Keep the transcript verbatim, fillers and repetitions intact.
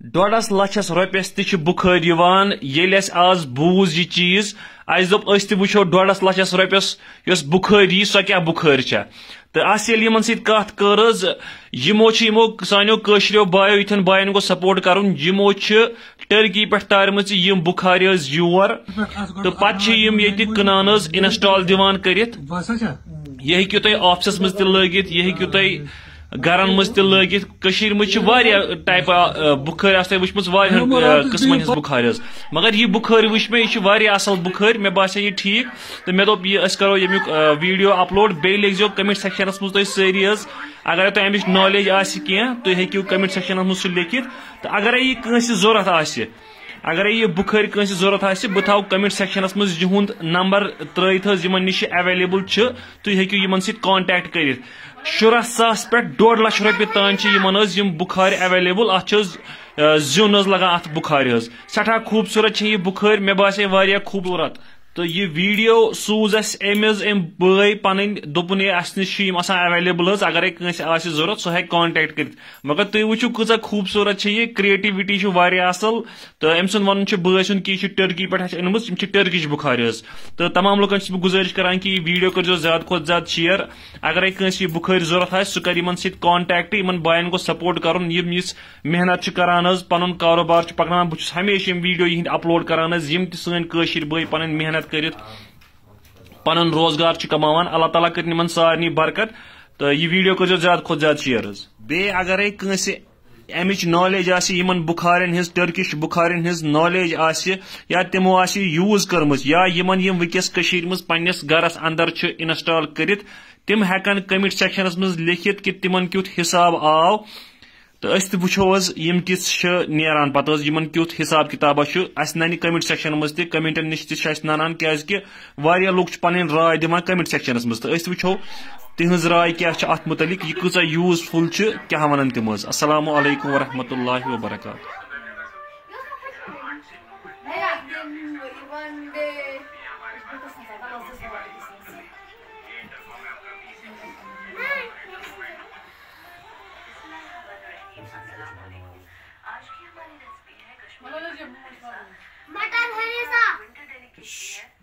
डोडस लछस रॉपियस ति बुखार यवान येल अस आज बूज यह चीज अस दोप अस ति वुछो डोडस लछस रॉपियस यस बुखार यी सो क्या बुखार छ तो अस येल यमन सत कथ कर यमो छ यमो सानियो कशरियो बायो इथन बायन को सपोर्ट करन यमो छ टर्की पे तारमच यम बुखार योर तो पत यम ये कनान इंस्टॉल दिवान करित यह हेकियो तुम ऑफिस मज त लगित यह हेकियो तुम गरन मज त लगित कशीर मज टाइप बुखार आस वुचमस वारियाहन किस्मन हज बुखार मगर यह बुखार वुच मे यह असल बुखार मे बासे यह ठीक तो मे दोप यह अस करो यमुक वीडियो अपलोड बे लिखो कमेंट सेक्शनस मज तुम सारी अगर तुम अमिच नॉलेज आसि कह तुम हेकियो कमेंट सेक्शनस मज लिखित तो अगर यह कंस जरूरत आसि अगर यह बुखार कंस जरूरत आसि बह थो कमेंट सेक्शनस मज यहुंद नंबर त्रयित यमन निश अवेलेबल तुम हेकियो यमन सत कांटेक्ट करित शुरह सास पे डोड लक्ष रुपये तान यमन बुखार अवेलेबल अत जुन लगान अत बुखार सठा खूबसूरत यह बुखार मे बासे वारिया खूबसूरत तो यह वीडियो सूज अमिज अम बई पन दोपन अस नश अवेलेबल अगर कंस आसि जरूरत सह हेक कांटेक्ट कर मगर तुम वुचु कूचा खूबसूरत यह क्रिएटिविटी असल तो अम सुन वन बई सुन कि टर्की पे अनमुत टर्किश बुखार तो तमाम लुकन गुजारिश करान कि वीडियो कर ज्यादा खुद ज्यादा शेयर अगर कंस यह बुखार जरूरत आए सह कर सत कांटेक्ट इन बायन को सपोर्ट कर मेहनत करान पन कारोबार पकनान बहुत हमेशा वीडियो यह अपलोड करान सन बई पन मेहनत करित पन रोजगार कमान अल्लाह ताला कर निमन सारनी बरकत तो यह वीडियो कर ज्यादा खुद ज्यादा शेयर बे अगर कंस अमिच नॉलेज आसि यमन बुखारन हिज टर्किश बुखारन हिज नॉलेज आसि या तिमो आसि यूज करमज या यमन यम वकिस कशीर मज पन्निस गरस अंदर छ इंस्टॉल करित तिम हेकन कमेंट सेक्शनस मज लिखित कि तिमन क्युत हिसाब आव तो अस वो यम किस नान पे यमन क्युत हिसाब किताबा अस नन कमेंट सेक्शन मज त कमेंटन नश त नान क्या वारिया लोग पन राय दिवान कमेंट सेक्शनस मज तो अस वो तिहज राय क्या अत मुतलिक यह कूचा यूजफुल क्या वन तम अस्सलामु अलैकुम वरहमतुल्लाहि वबरकातुहू आज की हमारी रेसिपी है कश्मीरी मटर है